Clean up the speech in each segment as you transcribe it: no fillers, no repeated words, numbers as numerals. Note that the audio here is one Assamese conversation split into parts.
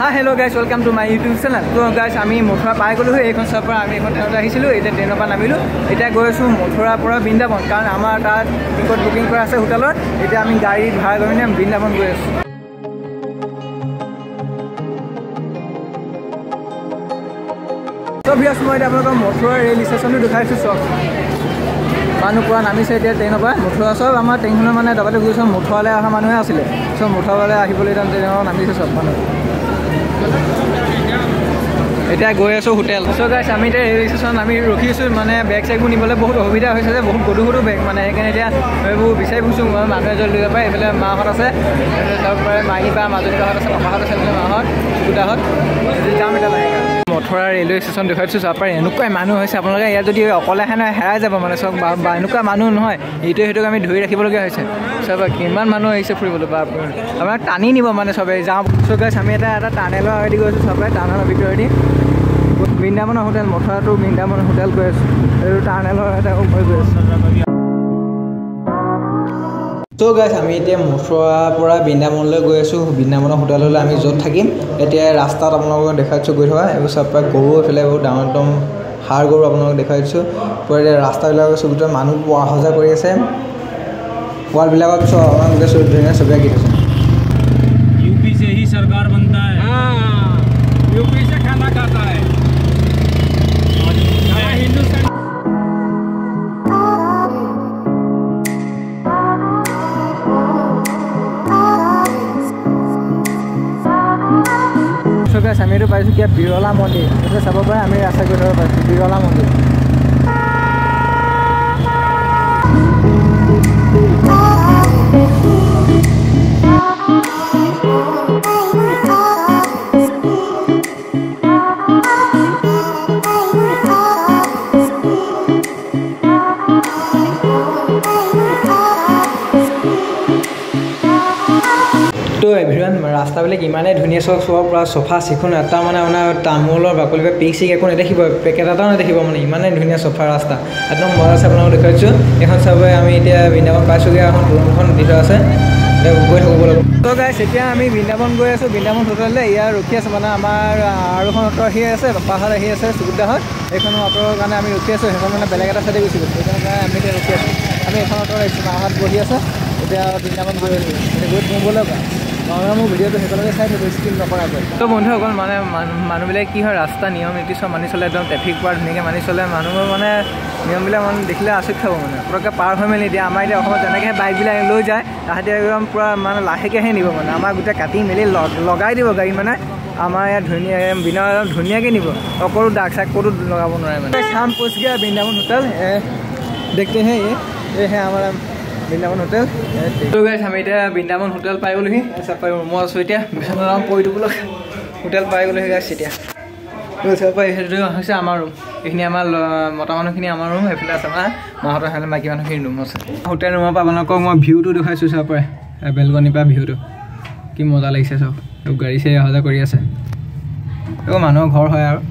Hello guys, welcome to my YouTube channel. So guys, আমি মথুৰা পাই গলো হয় এখন চৰ পৰা আমি এখন ঠাইত আহিছিলো এতিয়া ট্ৰেইনৰ পৰা নামিলো এতিয়া গৈ আছো মথুৰাৰ পৰা বৃন্দাবন কাৰণ আমাৰ তাত টিকট বুকিং কৰা আছে হোটেলত এতিয়া আমি গাড়ী ভাড়া কৰি নিম বৃন্দাবন গৈ আছো তো ভিউয়াৰ্স মই আপোনালোকক মথুৰা ৰেল ষ্টেচনটো দেখাইছো সব মানুহ পুৰা নামিছে এতিয়া ট্ৰেইনৰ পৰা মথুৰা সব আমাৰ ট্ৰেইনখনৰ মানে দবাতে গৈছে মথুৰালৈ অহা মানুহে আছিলে সব মথুৰালৈ আহিবলৈ ট্ৰেইনত নামিছে সব মানুহ এতিয়া গৈ আছো হোটেল সো গাইস আমি এতিয়া ৰেল ষ্টেচন আমি ৰখি আছো মানে বেগ চেগবোৰ নিবলৈ বহুত অসুবিধা হৈছে যে বহুত গধুৰ গধুৰ বেগ মানে সেইকাৰণে এতিয়া এইবোৰ বিচাৰি ফুৰিছো মানুহে জল লৈ পায় এইফালে মাহঁত আছে তাৰপৰা মাহী বা মাজনী বাহঁত আছে পাপাহঁত আছে মাহঁত সুদাহঁত যাম এতিয়া লাগে মথুৰা ৰেলৱে ষ্টেচন দেখাইছো তাৰপৰা এনেকুৱা মানুহ হৈছে আপোনালোকে ইয়াত যদি অকলে আহে নহয় হেৰাই যাব মানে চব এনেকুৱা মানুহ নহয় এইটো সেইটোক আমি ধৰি ৰাখিবলগীয়া হৈছে চব কিমান মানুহ আহিছে ফুৰিবলৈ বা আমাক টানি নিব মানে চবে যাওঁ সো গাইস আমি এটা টানেলৰ আইডি গৈছো চবে টানেলৰ ভিতৰেদি বৃন্দাবনৰ হোটেল মথুৰাটো বৃন্দাবনৰ হোটেল গৈ আছো আৰু টানেলৰ এটা গৈ আছো তো গাইস আমি এতিয়া মথুৰাৰ পৰা বৃন্দাবনলৈ গৈ আছো বৃন্দাবনৰ হোটেললৈ আমি য'ত থাকিম এতিয়া ৰাস্তাত আপোনালোকক দেখাইছো গৈ থকা এইবোৰ চব পৰা গৰু এফালে বহুত ডাঙৰ একদম হাড় গৰু আপোনালোকক দেখাইছো পুৰা ৰাস্তাবিলাকত চবতে মানুহ অহা যোৱা কৰি আছে ৱালবিলাকত চব আপোনালোকে চব ধুনীয়া ছবি আঁকি থৈছে यूपी से ही सरकार बनता है हाँ यूपी से खाना खाता है हिंदुस्तान আমি এইটো পাইছোঁ কিয় বিৰলা মন্দিৰ এইটো চাব পাৰে আমি ৰাস্তা গৈ থাকিব পাইছোঁ বিৰলা মন্দিৰ তো এভৰিৱান ৰাস্তাবিলাক ইমানেই ধুনীয়া চব পৰা চফা চিকুণ এটা মানে আপোনাৰ তামোলৰ বাকলিৰ পৰা পিক চিক একো নেদেখিব পেকেট এটাও নেদেখিব মানে ইমানেই ধুনীয়া চফা ৰাস্তা একদম মজা আছে আপোনালোকক দেখুৱাইছোঁ এখন চাবই আমি এতিয়া বৃন্দাবন পাইছোঁগৈ এখন ৰুমখন দি থোৱা আছে গৈ থাকিব লাগিব তো গাইছ এতিয়া আমি বৃন্দাবন গৈ আছোঁ বৃন্দাবন হোটেললৈ ইয়াত ৰখি আছোঁ মানে আমাৰ আৰু এখন অটো আহি আছে পাপাহঁত আহি আছে সুবিধাহঁত এইখনো অটোৰ কাৰণে আমি ৰখি আছোঁ সেইখন মানে বেলেগ এটা চাইডে গুচি গৈছোঁ সেইকাৰণে আমি এতিয়া ৰখি আছোঁ আমি এখন অটো আহিছোঁ মাহঁত বহি আছে এতিয়া বৃন্দাবন গৈ আছোঁ এতিয়া গৈ সোমাবলৈ পায় মোৰ ভিডিঅ'টো সেইকাৰণে চাই থাকোঁ স্কিপ নকৰাকৈ তো বন্ধুসকল মানে মানুহবিলাক কি হয় ৰাস্তা নিয়ম নীতি চব মানি চলে একদম ট্ৰেফিক পৰা ধুনীয়াকৈ মানি চলে মানুহবোৰ মানে নিয়মবিলাক মানে দেখিলে আচৰিত খাব মানে পটককৈ পাৰ হৈ মেলি দিয়ে আমাৰ এতিয়া অসমত যেনেকৈ বাইকবিলাক লৈ যায় তাহাঁতি একদম পূৰা মানে লাহেকৈহে নিব মানে আমাৰ গোটেই কাটি মেলি লগাই দিব গাড়ী মানে আমাৰ ইয়াত ধুনীয়া বিনা ধুনীয়াকৈ নিব অকলো দাগ চাগ ক'তো লগাব নোৱাৰে মানে চাম পৌঁছ গয়া বৃন্দাবন হোটেল দেখতে হে ये है हमारा বৃন্দাবন হোটেল তো গাইছ আমি এতিয়া বৃন্দাবন হোটেল পাই গ'লোহি তাৰপৰা ৰুমত আছোঁ এতিয়া বিশ্বনাথ পৰি দিবলৈ হোটেল পাই গ'লোহি গাইছ এতিয়া তাৰপৰা সেইটো হৈছে আমাৰ ৰুম এইখিনি আমাৰ মতা মানুহখিনি আমাৰ ৰুম এইফালে আছে আমাৰ মাহঁতৰ সেইফালে মাইকী মানুহখিনি ৰুম আছে হোটেল ৰুমৰ পৰা আপোনালোকক মই ভিউটো দেখুৱাইছোঁ চব পৰা বেলকনিৰ পৰা ভিউটো কি মজা লাগিছে চব গাড়ী চাড়ী অহা যোৱা কৰি আছে এইবোৰ মানুহৰ ঘৰ হয় আৰু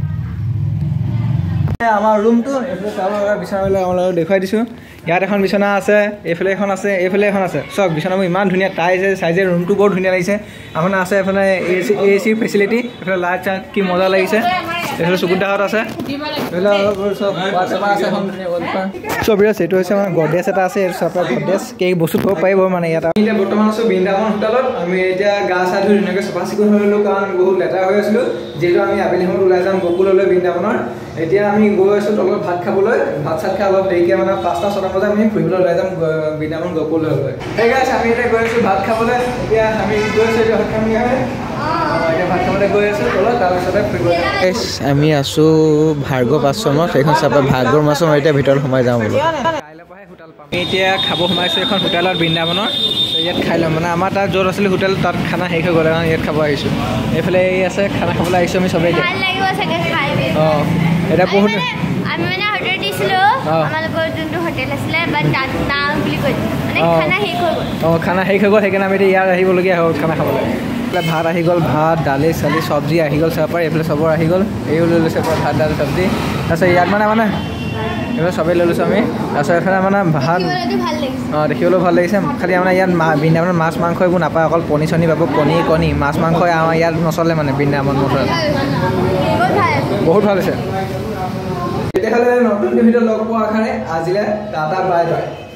আমাৰ ৰুমটো এইফালে চাব বিচনাবিলাক আপোনালোকক দেখুৱাই দিছোঁ ইয়াত এখন বিচনা আছে এইফালে এখন আছে এইফালে এখন আছে চব বিচনাবোৰ ইমান ধুনীয়া টাইছে চাইজে ৰুমটো বৰ ধুনীয়া লাগিছে আপোনাৰ আছে এইফালে এ চি ফেচিলিটি এইফালে লাইট চাইট কি মজা লাগিছে এইফালে চকুদাহঁত আছে এইফালে চব আছে চব আছে এইটো হৈছে মানে গডেজ এটা আছে এইটো চব গডেজ কেই বস্তু থ'ব পাৰিব মানে ইয়াত এতিয়া বৰ্তমান আছোঁ বৃন্দাবন হোটেলত আমি এতিয়া গা চা ধুই ধুনীয়াকৈ চফা চিকুণ হৈ ল'লোঁ কাৰণ বহুত লেতেৰা হৈ আছিলোঁ যিহেতু আমি আবেলি সময়ত ওলাই যাম গকুললৈ বৃন্দাবনৰ এতিয়া আমি গৈ আছোঁ তলত ভাত খাবলৈ ভাত চাত খাই অলপ দেৰিকৈ মানে 5টা 6টা বজাত আমি ফুৰিবলৈ ওলাই যাম বৃন্দাবন গকুললৈ সেই গাইছ আমি এতিয়া গৈ আছোঁ ভাত খাবলৈ এতিয়া আমি গৈ আছোঁ এতিয়া ভাত খাম এতিয়া ভাত খাবলৈ গৈ আছোঁ তলত তাৰপিছতে ফুৰিবলৈ আমি আছোঁ ভাৰ্গৱ আশ্ৰমত সেইখন চাব ভাৰ্গৱ আশ্ৰম এতিয়া ভিতৰত সোমাই যাওঁ বোলো কাইলৈ পৰাহে হোটেল পাম এতিয়া খাব সোমাইছোঁ এখন হোটেলত বৃন্দাবনৰ ইয়াত খাই ল'ম মানে আমাৰ তাত য'ত আছিলে হোটেল তাত খানা শেষ হৈ গ'লে ইয়াত খাব আহিছোঁ এইফালে এই আছে খানা খাবলৈ আহিছোঁ আমি চবেই এতিয়া অঁ এটা বহুত আমি মানে অৰ্ডাৰ দিছিলোঁ আমালোকৰ যোনটো হোটেল আছিলে বাট তাত নাও বুলি কৈছে মানে খানা শেষ হৈ গ'ল অঁ খানা শেষ হৈ গ'ল সেইকাৰণে আমি এতিয়া ইয়াত আহিবলগীয়া হ'ল খানা খাবলৈ এইফালে ভাত আহি গ'ল ভাত দালি চালি চব্জি আহি গ'ল চব এইফালে চবৰ আহি গ'ল এইও লৈ লৈছে ভাত দালি চব্জি তাৰপিছত ইয়াত মানে এইবাৰ চবেই লৈ লৈছোঁ আমি তাৰপিছত এফালে মানে ভাত দেখিবলৈও ভাল লাগিছে খালি আমাৰ ইয়াত বৃন্দাবনত মাছ মাংস এইবোৰ নাপায় অকল পনী চনী পাব কণী মাছ মাংস আমাৰ ইয়াত নচলে মানে বৃন্দাবন মঠত বহুত ভাল হৈছে তেতিয়াহ'লে নতুন ভিডিঅ' লগ পোৱা আশাৰে আজিলৈ টাটা বাই বাই